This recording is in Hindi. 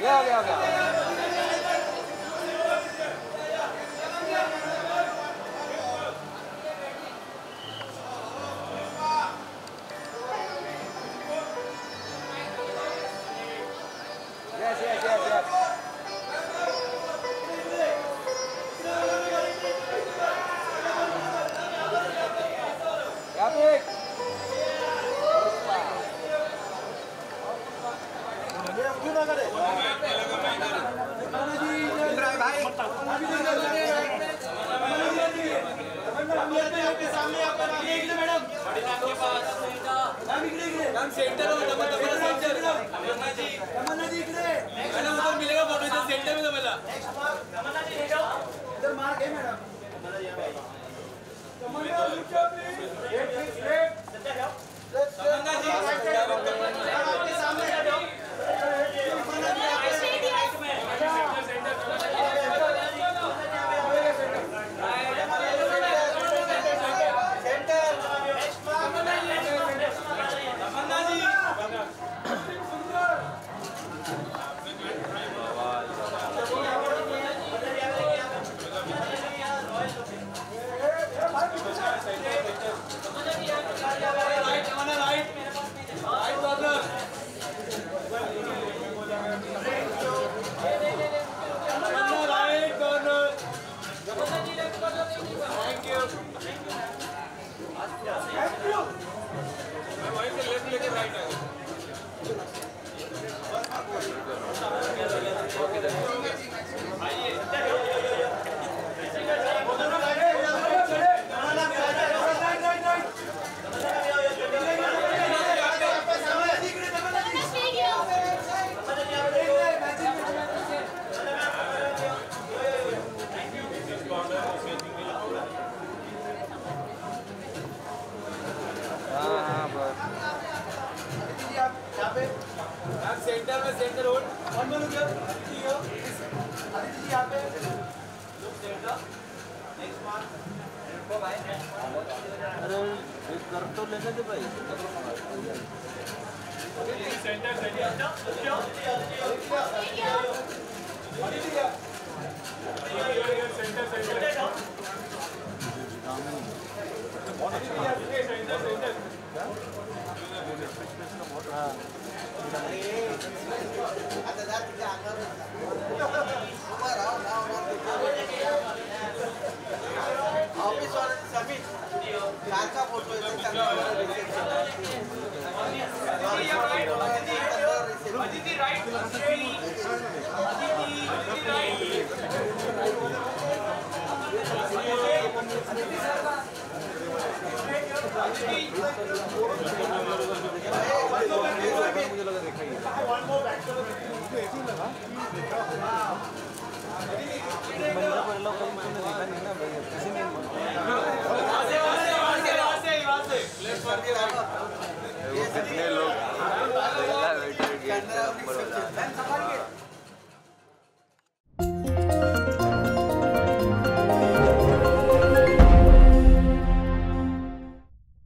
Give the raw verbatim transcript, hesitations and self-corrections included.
गया गया गया yes yes yes yes Yapik centre हो double double centre Tamanna ji Tamanna ji इकडे मैडम उधर मिलेगा फोटो इधर सेंटर में तमन्ना तमन्ना जी इधर मार गए मैडम तमन्ना जी यहां तमन्ना लुचा प्लीज एक प्लीज एक तमन्ना जी आपके सामने आ जाओ तमन्ना जी राइट में सेंटर सेंटर सेंटर में सेंटर होल्ड वन में रुकिए ठीक है आदित्य जी यहां पे लुक सेंटर नेक्स्ट वन रुको भाई अरे एक कर तो लेने दे भाई centre centre centre centre office वाले सभी कार का photo Aditi right Aditi right मुझे लगा देखा ही बंदा पहला कोई तुमने देखा नहीं ना भाई किसी ने वहां से वहां से वहां से वहां से लेफ्ट कर दिया कितने लोग